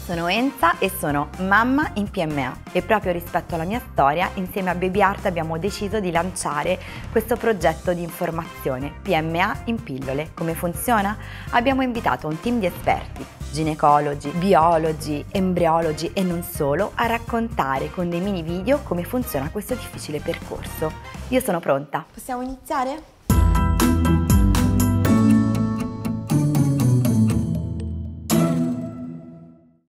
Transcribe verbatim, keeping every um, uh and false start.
Sono Enza e sono mamma in P M A e proprio rispetto alla mia storia, insieme a Baby Art abbiamo deciso di lanciare questo progetto di informazione P M A in pillole. Come funziona? Abbiamo invitato un team di esperti, ginecologi, biologi, embriologi e non solo, a raccontare con dei mini video come funziona questo difficile percorso. Io sono pronta. Possiamo iniziare?